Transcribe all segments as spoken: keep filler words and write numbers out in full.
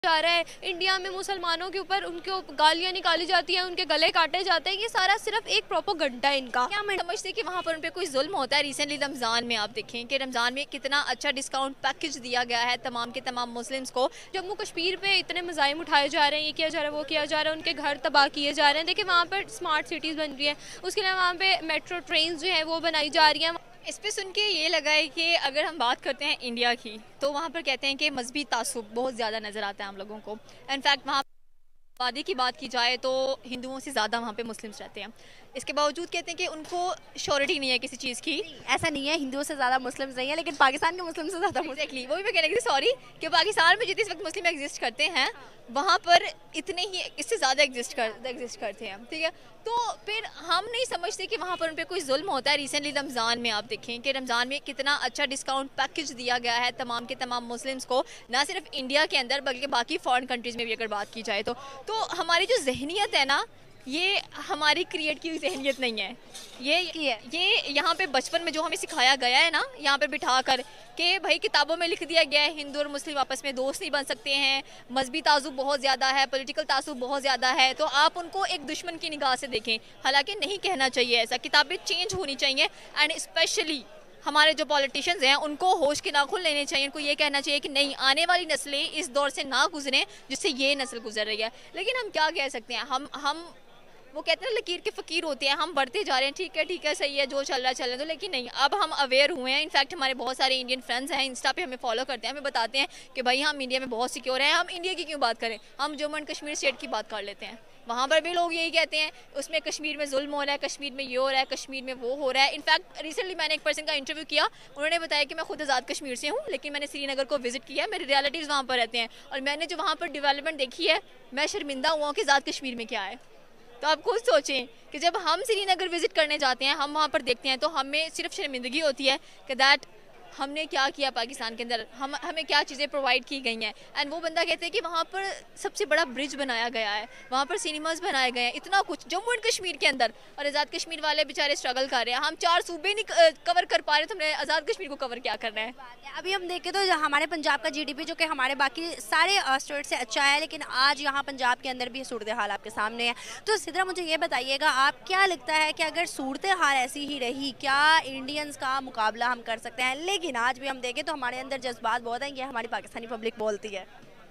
जा रहा है। इंडिया में मुसलमानों के ऊपर उनके ऊपर गालियां निकाली जाती हैं, उनके गले काटे जाते हैं। ये सारा सिर्फ एक प्रोपोगंडा है इनका। क्या मैं समझती कि वहाँ पर उन पे कोई जुल्म होता है। रिसेंटली रमज़ान में आप देखें कि रमज़ान में कितना अच्छा डिस्काउंट पैकेज दिया गया है तमाम के तमाम मुस्लिम्स को। जम्मू कश्मीर पे इतने मज़ाइम उठाए जा रहे हैं, ये किया जा रहा है, वो किया जा रहा है, उनके घर तबाह किए जा रहे हैं। देखिए वहाँ पर स्मार्ट सिटीज़ बन रही है, उसके अलावा वहाँ पे मेट्रो ट्रेन जो है वो बनाई जा रही हैं। इस पे सुन के ये लगा है कि अगर हम बात करते हैं इंडिया की, तो वहाँ पर कहते हैं कि मजहबी तासुब बहुत ज़्यादा नज़र आता है हम लोगों को। इनफैक्ट वहाँ आबादी की बात की जाए तो हिंदुओं से ज़्यादा वहाँ पे मुस्लिम्स रहते हैं। इसके बावजूद कहते हैं कि उनको श्योरिटी नहीं है किसी चीज़ की। ऐसा नहीं है, हिंदुओं से ज़्यादा मुस्लिम्स नहीं है, लेकिन पाकिस्तान के मुस्लिम से ज़्यादा मुस्लिम। एग्जैक्टली वो भी मैं कहने लगी सॉरी कि पाकिस्तान में जितने इस वक्त मुस्लिम एग्जिस्ट करते हैं वहाँ पर इतने ही इससे ज़्यादा एग्जिस्ट कर एग्जिस्ट करते हैं, ठीक है। तो फिर हम नहीं समझते कि वहाँ पर उन पर कोई जुल्म होता है। रिसेंटली रमज़ान में आप देखें कि रमज़ान में कितना अच्छा डिस्काउंट पैकेज दिया गया है तमाम के तमाम मुस्लिम्स को, ना सिर्फ इंडिया के अंदर बल्कि बाकी फॉरेन कंट्रीज़ में भी अगर बात की जाए तो तो हमारी जो जहनीत है ना, ये हमारी क्रिएट की हुई जहनीत नहीं है। ये ये ये यहाँ पे बचपन में जो हमें सिखाया गया है ना, यहाँ पे बिठा कर कि भाई किताबों में लिख दिया गया है हिंदू और मुस्लिम आपस में दोस्त नहीं बन सकते हैं, मजहबी तासुब बहुत ज़्यादा है, पॉलिटिकल तासुब बहुत ज़्यादा है, तो आप उनको एक दुश्मन की निगाह से देखें। हालांकि नहीं कहना चाहिए ऐसा, किताबें चेंज होनी चाहिए। एंड स्पेशली हमारे जो पॉलिटिशियंस हैं उनको होश के नाखून लेने चाहिए। उनको ये कहना चाहिए कि नहीं, आने वाली नस्लें इस दौर से ना गुजरें जिससे ये नस्ल गुजर रही है। लेकिन हम क्या कह सकते हैं, हम हम वो कहते हैं लकीर के फ़कीर होते हैं, हम बढ़ते जा रहे हैं, ठीक है ठीक है सही है, जो चल रहा है चल रहा है। तो लेकिन नहीं, अब हम अवेयर हुए हैं। इनफैक्ट हमारे बहुत सारे इंडियन फ्रेंड्स हैं, इंस्टा पे हमें फॉलो करते हैं, हमें बताते हैं कि भाई हम इंडिया में बहुत सिक्योर हैं। हम इंडिया की क्यों बात करें, हम जम्मू एंड कश्मीर स्टेट की बात कर लेते हैं। वहाँ पर भी लोग यही कहते हैं उसमें कश्मीर में जुल्म हो रहा है, कश्मीर में ये हो रहा है, कश्मीर में वो हो रहा है। इनफैक्ट रिसेंटली मैंने एक पर्सन का इंटरव्यू किया, उन्होंने बताया कि मैं खुद आज़ाद कश्मीर से हूँ, लेकिन मैंने श्रीनगर को विजिट किया, मेरे रिलेटिव्स वहाँ पर रहते हैं, और मैंने जो वहाँ पर डेवलपमेंट देखी है, मैं शर्मिंदा हुआ कि आज़ाद कश्मीर में क्या है। तो आप खुद सोचें कि जब हम श्रीनगर विजिट करने जाते हैं, हम वहाँ पर देखते हैं, तो हमें सिर्फ शर्मिंदगी होती है कि दैट हमने क्या किया पाकिस्तान के अंदर, हम हमें क्या चीज़ें प्रोवाइड की गई हैं। एंड वो बंदा कहते हैं कि वहाँ पर सबसे बड़ा ब्रिज बनाया गया है, वहाँ पर सिनेमाज बनाए गए हैं, इतना कुछ जम्मू एंड कश्मीर के अंदर, और आज़ाद कश्मीर वाले बेचारे स्ट्रगल कर रहे हैं। हम चार सूबे नहीं कवर कर पा रहे, तो हमने आज़ाद कश्मीर को कवर क्या करना है। अभी हम देखें तो हमारे पंजाब का जीडीपी जो कि हमारे बाकी सारे स्टेट से अच्छा है, लेकिन आज यहाँ पंजाब के अंदर भी सूरत हाल आपके सामने है। तो सिद्रा मुझे ये बताइएगा, आप क्या लगता है कि अगर सूरत हाल ऐसी ही रही, क्या इंडियंस का मुकाबला हम कर सकते हैं? लेकिन आज भी हम देखें तो हमारे अंदर जज्बात बहुत हैं, ये हमारी पाकिस्तानी पब्लिक बोलती है।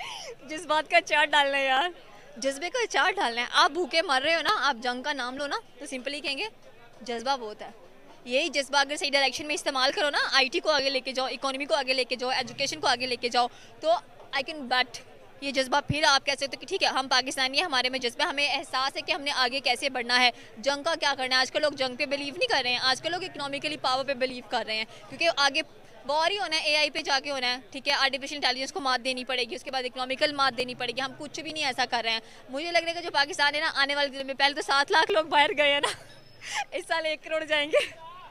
जज्बात का अचार डालना है यार, जज्बे का अचार डालना है। आप भूखे मर रहे हो ना, आप जंग का नाम लो ना, तो सिंपली कहेंगे जज्बा बहुत है। यही जज्बा अगर सही डायरेक्शन में इस्तेमाल करो ना, आईटी को आगे लेके जाओ, इकोनॉमी को आगे लेके जाओ, एजुकेशन को आगे लेके जाओ, तो आई कैन बैट ये जज्बा फिर आप कह सकते हो कि ठीक है हम पाकिस्तानी हैं, हमारे में जज्बा, हमें एहसास है कि हमने आगे कैसे बढ़ना है, जंग का क्या करना है। आजकल लोग जंग पे बिलीव नहीं कर रहे हैं, आजकल लोग इकोनॉमिकली पावर पे बिलीव कर रहे हैं, क्योंकि आगे वॉर ही होना है, एआई पे जाके होना है, ठीक है। आर्टिफिशियल इंटेलिजेंस को मात देनी पड़ेगी, उसके बाद इकोनॉमिकल मात देनी पड़ेगी। हम कुछ भी नहीं ऐसा कर रहे हैं। मुझे लग रहा है कि जो पाकिस्तान है ना, आने वाले दिनों में, पहले तो सात लाख लोग बाहर गए हैं ना, इस साल एक करोड़ जाएंगे।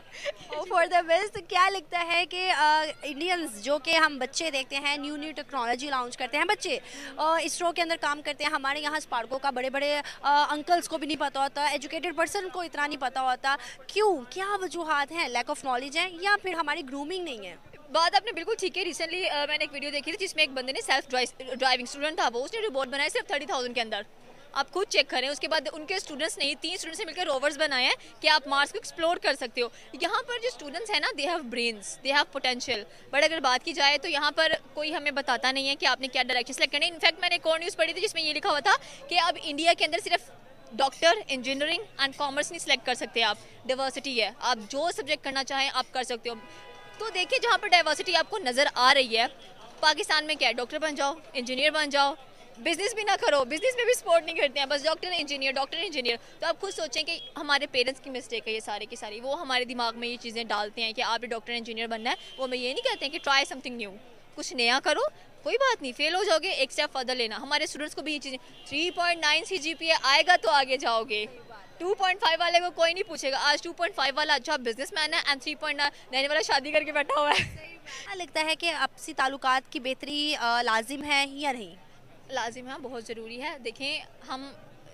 For the best. क्या लगता है कि इंडियंस जो कि हम बच्चे देखते हैं, न्यू न्यू टेक्नोलॉजी लॉन्च करते हैं बच्चे, इसरो के अंदर काम करते हैं, हमारे यहाँ स्पार्को का बड़े बड़े अंकल्स को भी नहीं पता होता, एजुकेटेड पर्सन को इतना नहीं पता होता, क्यों, क्या वजूहात हैं? लैक ऑफ नॉलेज है या फिर हमारी ग्रूमिंग नहीं है? बात आपने बिल्कुल ठीक है। रिसेंटली uh, मैंने एक वीडियो देखी थी जिसमें एक बंदे ने सेल्फ ड्राइविंग स्टूडेंट था वो, उसने रोबोट बनाया सिर्फ थर्टी थाउजेंड के अंदर। आप खुद चेक करें। उसके बाद उनके स्टूडेंट्स नहीं, तीन स्टूडेंट्स ने मिलकर रोवर्स बनाए हैं कि आप मार्स को एक्सप्लोर कर सकते हो। यहाँ पर जो स्टूडेंट्स हैं ना, they have brains, they have potential, but अगर बात की जाए तो यहाँ पर कोई हमें बताता नहीं है कि आपने क्या डायरेक्शन सेलेक्ट करनी है। इनफैक्ट मैंने एक और न्यूज़ पढ़ी थी जिसमें ये लिखा हुआ था कि अब इंडिया के अंदर सिर्फ डॉक्टर, इंजीनियरिंग एंड कॉमर्स नहीं सिलेक्ट कर सकते आप, डाइवर्सिटी है, आप जो सब्जेक्ट करना चाहें आप कर सकते हो। तो देखिए जहाँ पर डाइवर्सिटी आपको नज़र आ रही है, पाकिस्तान में क्या है, डॉक्टर बन जाओ, इंजीनियर बन जाओ, बिजनेस भी ना करो, बिजनेस में भी सपोर्ट नहीं करते हैं, बस डॉक्टर इंजीनियर, डॉक्टर इंजीनियर। तो आप खुद सोचें कि हमारे पेरेंट्स की मिस्टेक है ये सारी की सारी, वो हमारे दिमाग में ये चीज़ें डालते हैं कि आप डॉक्टर इंजीनियर बनना है। वो मैं ये नहीं कहते हैं कि ट्राई समथिंग न्यू, कुछ नया करो, कोई बात नहीं, फेल हो जाओगे एक स्टेप फर्दर लेना। हमारे स्टूडेंट्स को भी ये चीज़ें, three point nine C G P A आएगा तो आगे जाओगे, टू पॉइंट फाइव वाले को कोई नहीं पूछेगा। आज टू पॉइंट फाइव वाला अच्छा बिजनेसमैन है एंड थ्री पॉइंट नाइन वाला शादी करके बैठा हुआ है। क्या लगता है कि आपसी ताल्लुकात की बेहतरी लाजिम है या नहीं? लाजिम है, बहुत ज़रूरी है। देखें हम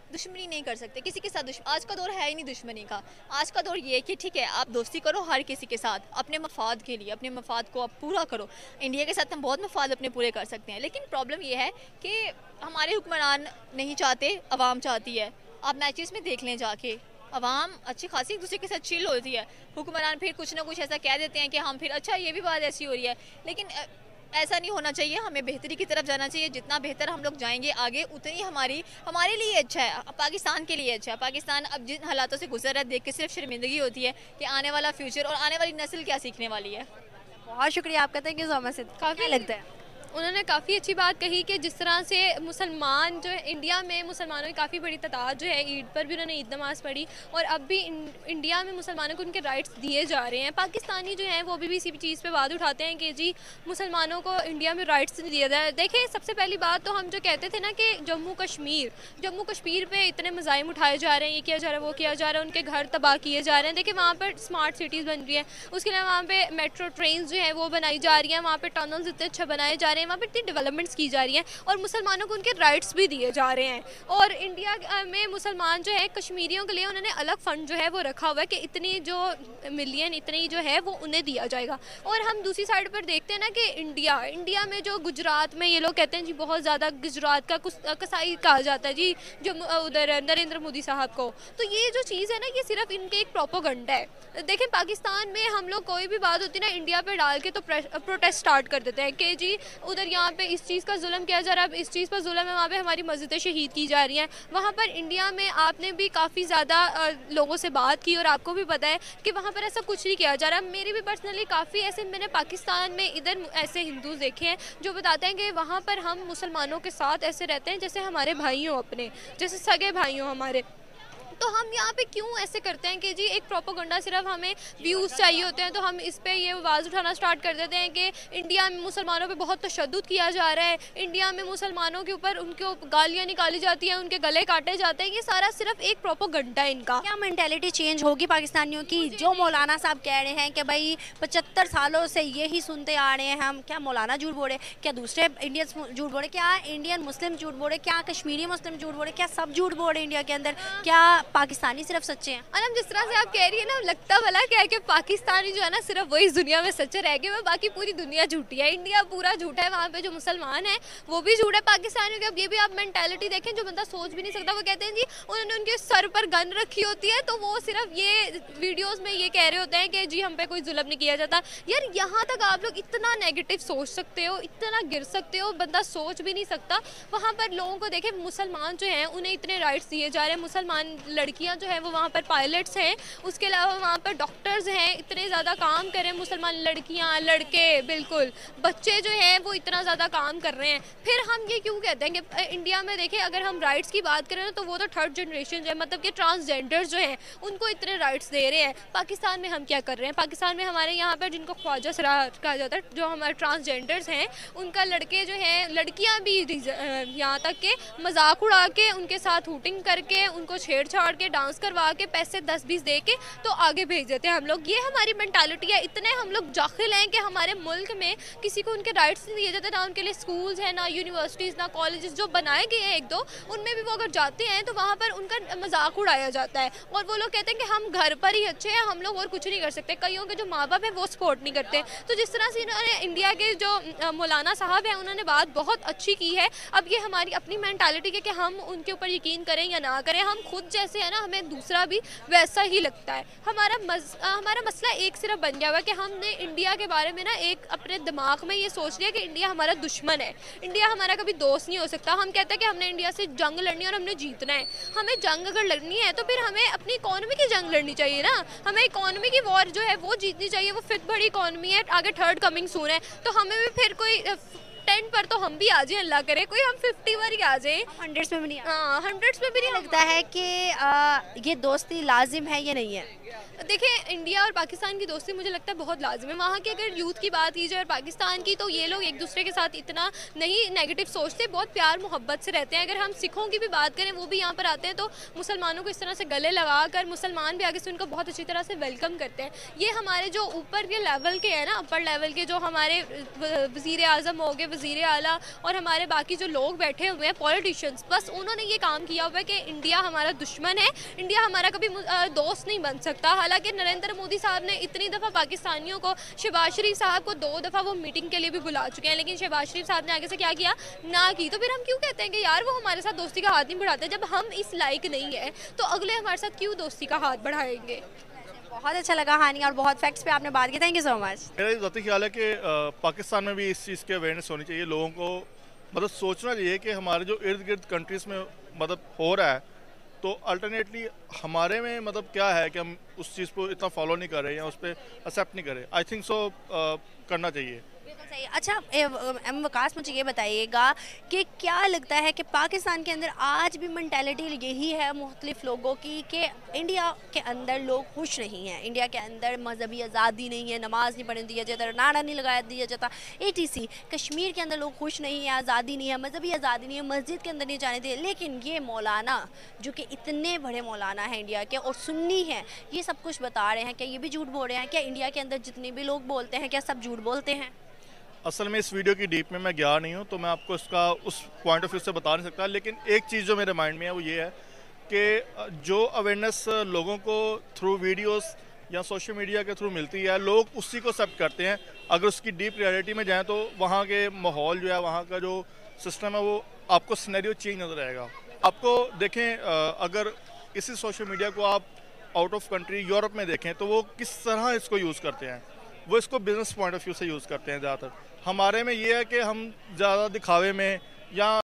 दुश्मनी नहीं कर सकते किसी के साथ। दुश्मन आज का दौर है ही नहीं दुश्मनी का। आज का दौर ये है कि ठीक है आप दोस्ती करो हर किसी के साथ अपने मफाद के लिए, अपने मफाद को आप पूरा करो। इंडिया के साथ हम बहुत मफाद अपने पूरे कर सकते हैं, लेकिन प्रॉब्लम ये है कि हमारे हुक्मरान नहीं चाहते, अवाम चाहती है। आप मैचेस में देख लें जाके, अवाम अच्छी खासी एक दूसरे के साथ चिल होती है, हुक्मरान फिर कुछ ना कुछ ऐसा कह देते हैं कि हम फिर अच्छा ये भी बात ऐसी हो रही है। लेकिन ऐसा नहीं होना चाहिए, हमें बेहतरी की तरफ जाना चाहिए। जितना बेहतर हम लोग जाएंगे आगे उतनी हमारी हमारे लिए अच्छा है, पाकिस्तान के लिए अच्छा है। पाकिस्तान अब जिन हालातों से गुजर रहा है देख के सिर्फ शर्मिंदगी होती है कि आने वाला फ्यूचर और आने वाली नस्ल क्या सीखने वाली है। बहुत शुक्रिया आपका, थैंक यू सो मच। काफ़ी लगता है उन्होंने काफ़ी अच्छी बात कही कि जिस तरह से मुसलमान जो है इंडिया में मुसलमानों की काफ़ी बड़ी तादाद जो है ईद पर भी उन्होंने ईद नमाज़ पढ़ी और अब भी इंडिया में मुसलमानों को उनके राइट्स दिए जा रहे हैं। पाकिस्तानी जो हैं वो भी, भी इसी चीज़ पे बात उठाते हैं कि जी मुसलमानों को इंडिया में राइट्स नहीं दिया जाए। देखें सबसे पहली बात तो हम जो कहते थे ना कि जम्मू कश्मीर जम्मू कश्मीर पर इतने मज़ाइम उठाए जा रहे हैं, ये किया जा रहा है वो किया जा रहा है, उनके घर तबाह किए जा रहे हैं। देखिए वहाँ पर स्मार्ट सिटीज़ बन रही है, उसके अलावा वहाँ पर मेट्रो ट्रेन जो है वो बनाई जा रही हैं, वहाँ पर टनल्स इतने अच्छे बनाए जा रहे हैं, वहाँ पर इतनी डेवलपमेंट्स की जा रही हैं और मुसलमानों को उनके राइट्स भी दिए जा रहे हैं। और इंडिया में मुसलमान जो है कश्मीरियों के लिए उन्होंने अलग फ़ंड जो है वो रखा हुआ है कि इतनी जो मिलियन इतनी जो है वो उन्हें दिया जाएगा। और हम दूसरी साइड पर देखते हैं ना कि इंडिया इंडिया में जो गुजरात में ये लोग कहते हैं जी बहुत ज़्यादा गुजरात का कुछ कसाई कहा जाता है जी जो उधर नरेंद्र मोदी साहब को, तो ये जो चीज़ है ना ये सिर्फ इनके एक प्रोपोगंडा है। देखें पाकिस्तान में हम लोग कोई भी बात होती है ना इंडिया पे डाल के तो प्रोटेस्ट स्टार्ट कर देते हैं कि जी उधर यहाँ पे इस चीज़ का जुल्म किया जा रहा है, इस चीज़ पर जुल्म है, वहाँ पे हमारी मस्जिदें शहीद की जा रही हैं। वहाँ पर इंडिया में आपने भी काफ़ी ज़्यादा लोगों से बात की और आपको भी पता है कि वहाँ पर ऐसा कुछ नहीं किया जा रहा। मेरी भी पर्सनली काफ़ी ऐसे मैंने पाकिस्तान में इधर ऐसे हिंदूज़ देखे हैं जो बताते हैं कि वहाँ पर हम मुसलमानों के साथ ऐसे रहते हैं जैसे हमारे भाई हों, अपने जैसे सगे भाई हों हमारे। तो हम यहाँ पे क्यों ऐसे करते हैं कि जी एक प्रोपोगंडा सिर्फ हमें व्यूज़ चाहिए होते हैं तो हम इस पे ये आवाज़ उठाना स्टार्ट कर देते हैं कि इंडिया में मुसलमानों पे बहुत तशद्दुद किया जा रहा है, इंडिया में मुसलमानों के ऊपर उनको गालियाँ निकाली जाती हैं, उनके गले काटे जाते हैं। ये सारा सिर्फ एक प्रोपोगंडा है इनका। क्या मेंटालिटी चेंज होगी पाकिस्तानियों की? जो मौलाना साहब कह रहे हैं कि भाई पचहत्तर सालों से यही सुनते आ रहे हैं हम, क्या मौलाना झूठ बोले, क्या दूसरे इंडियंस झूठ बोले, क्या इंडियन मुस्लिम झूठ बोले, क्या कश्मीरी मुस्लिम झूठ बोले, क्या सब झूठ बोले इंडिया के अंदर? क्या पाकिस्तानी सिर्फ सच्चे हैं? अनम जिस तरह से आप कह रही है ना लगता भला क्या है कि पाकिस्तानी जो है ना सिर्फ वही दुनिया में सच्चे रह गए, बाकी पूरी दुनिया झूठी है, इंडिया पूरा झूठा है, वहाँ पे जो मुसलमान है वो भी झूठ है पाकिस्तानियों के। अब ये भी आप मेंटालिटी देखें जो बंदा सोच भी नहीं सकता, वो कहते हैं जी उन्होंने उनके सर पर गन रखी होती है तो वो सिर्फ ये वीडियोज़ में ये कह रहे होते हैं कि जी हम पे कोई जुल्म नहीं किया जाता। यार यहाँ तक आप लोग इतना नेगेटिव सोच सकते हो, इतना गिर सकते हो, बंदा सोच भी नहीं सकता। वहाँ पर लोगों को देखें मुसलमान जो हैं उन्हें इतने राइट्स दिए जा रहे हैं, मुसलमान लड़कियाँ जो है वो वहाँ पर पायलट्स हैं, उसके अलावा वहाँ पर डॉक्टर्स हैं, इतने ज़्यादा काम कर रहे हैं मुसलमान लड़कियाँ लड़के, बिल्कुल बच्चे जो हैं वो इतना ज़्यादा काम कर रहे हैं। फिर हम ये क्यों कहते हैं कि इंडिया में देखें अगर हम राइट्स की बात करें तो वो तो थर्ड जनरेशन जो है, मतलब कि ट्रांसजेंडर्स जो हैं उनको इतने राइट्स दे रहे हैं। पाकिस्तान में हम क्या कर रहे हैं? पाकिस्तान में हमारे यहाँ पर जिनको ख्वाजा सरार कहा जाता है, जो हमारे ट्रांसजेंडर्स हैं उनका लड़के जो हैं लड़कियाँ भी यहाँ तक के मजाक उड़ा के उनके साथ हूटिंग करके उनको छेड़छाड़ के डांस करवा के पैसे दस बीस दे के तो आगे भेज देते हैं हम लोग। ये हमारी मेंटालिटी है। इतने हम लोग जाखिल हैं कि हमारे मुल्क में किसी को उनके राइट्स नहीं दिए जाते, ना उनके लिए स्कूल्स हैं, ना यूनिवर्सिटीज़, ना कॉलेजेस जो बनाए गए हैं एक दो, उनमें भी वो अगर जाते हैं तो वहाँ पर उनका मजाक उड़ाया जाता है और वो लोग कहते हैं कि हम घर पर ही अच्छे हैं, हम लोग और कुछ नहीं कर सकते। कईयों के जो माँ बाप हैं वो सपोर्ट नहीं करते। तो जिस तरह से इन्होंने इंडिया के जो मौलाना साहब हैं उन्होंने बात बहुत अच्छी की है। अब ये हमारी अपनी मेंटालिटी है कि हम उनके ऊपर यकीन करें या ना करें, हम खुद जैसे है ना हमें दूसरा भी वैसा ही लगता है। हमारा मस, हमारा मसला एक सिर्फ बन गया हुआ कि हमने इंडिया के बारे में ना एक अपने दिमाग में ये सोच लिया कि इंडिया हमारा दुश्मन है, इंडिया हमारा कभी दोस्त नहीं हो सकता। हम कहते हैं कि हमने इंडिया से जंग लड़नी है और हमने जीतना है। हमें जंग अगर लड़नी है तो फिर हमें अपनी इकोनॉमी की जंग लड़नी चाहिए ना, हमें इकोनॉमी की वॉर जो है वो जीतनी चाहिए। वो फिफ्थ बड़ी इकोनॉमी है, आगे थर्ड कमिंग सून है, तो हमें भी फिर कोई टेन पर तो हम भी आ जाए, अल्लाह करे कोई हम फिफ्टी पर ही आ जाए, हंड्रेड्स में भी नहीं। हाँ हंड्रेड्स में भी नहीं। लगता है कि ये दोस्ती लाजिम है या नहीं है? देखिए इंडिया और पाकिस्तान की दोस्ती मुझे लगता है बहुत लाजिम है। वहाँ की अगर यूथ की बात की जाए और पाकिस्तान की, तो ये लोग एक दूसरे के साथ इतना नहीं नेगेटिव सोचते, बहुत प्यार मोहब्बत से रहते हैं। अगर हम सिखों की भी बात करें, वो भी यहाँ पर आते हैं तो मुसलमानों को इस तरह से गले लगा कर मुसलमान भी आगे से उनको बहुत अच्छी तरह से वेलकम करते हैं। ये हमारे जो ऊपर के लेवल के हैं ना, अपर लेवल के जो हमारे वज़ीर आज़म हो गए, वज़ीर आला और हमारे बाकी जो लोग बैठे हुए हैं पॉलिटिशियंस, बस उन्होंने ये काम किया हुआ है कि इंडिया हमारा दुश्मन है, इंडिया हमारा कभी दोस्त नहीं बन सकता। हालांकि नरेंद्र मोदी साहब ने इतनी दफ़ा पाकिस्तानियों को, शहबाज शरीफ साहब को दो दफ़ा वो मीटिंग के लिए भी बुला चुके हैं, लेकिन शहबाज शरीफ साहब ने आगे से क्या किया, ना की। तो फिर हम क्यों कहते हैं कि यार वो हमारे साथ दोस्ती का हाथ नहीं बढ़ाते? जब हम इस लायक नहीं है तो अगले हमारे साथ क्यों दोस्ती का हाथ बढ़ाएंगे? बहुत अच्छा लगा हानिया, और बहुत फैक्ट्स पे आपने बात की, थैंक यू सो मच। मेरा ये ज़ाती ख्याल है कि पाकिस्तान में भी इस चीज़ की अवेयरनेस होनी चाहिए। लोगों को मतलब सोचना चाहिए कि हमारे जो इर्द गिर्द कंट्रीज़ में मतलब हो रहा है, तो अल्टरनेटली हमारे में मतलब क्या है कि हम उस चीज़ को इतना फॉलो नहीं कर रहे हैं या उस पर एक्सेप्ट नहीं कर रहे। आई थिंक सो करना चाहिए। बिल्कुल सही। अच्छा एम वकास, मुझे ये बताइएगा कि क्या लगता है कि पाकिस्तान के अंदर आज भी मेंटालिटी यही है मुख्तलिफ लोगों की कि इंडिया के अंदर लोग खुश नहीं हैं, इंडिया के अंदर मजहबी आज़ादी नहीं है, नमाज नहीं पढ़ने दिया जाता, नारा नहीं लगाया दिया जाता, ए टी सी कश्मीर के अंदर लोग खुश नहीं है, आज़ादी नहीं है, मजहबी आज़ादी नहीं है, मस्जिद के अंदर नहीं जाने दिए। लेकिन ये मौलाना जो कि इतने बड़े मौलाना हैं इंडिया के और सुन्नी हैं, ये सब कुछ बता रहे हैं, क्या ये भी झूठ बोल रहे हैं? क्या इंडिया के अंदर जितने भी लोग बोलते हैं क्या सब झूठ बोलते हैं? असल में इस वीडियो की डीप में मैं गया नहीं हूँ, तो मैं आपको इसका उस पॉइंट ऑफ व्यू से बता नहीं सकता। लेकिन एक चीज़ जो मेरे माइंड में है वो ये है कि जो अवेयरनेस लोगों को थ्रू वीडियोस या सोशल मीडिया के थ्रू मिलती है, लोग उसी को एक्सेप्ट करते हैं। अगर उसकी डीप रियलिटी में जाएँ तो वहाँ के माहौल जो है, वहाँ का जो सिस्टम है, वो आपको सिनेरियो चेंज नज़र आएगा। आपको देखें, अगर इसी सोशल मीडिया को आप आउट ऑफ कंट्री यूरोप में देखें तो वो किस तरह इसको यूज़ करते हैं। वो इसको बिजनेस पॉइंट ऑफ व्यू से यूज़ करते हैं ज़्यादातर। हमारे में ये है कि हम ज़्यादा दिखावे में या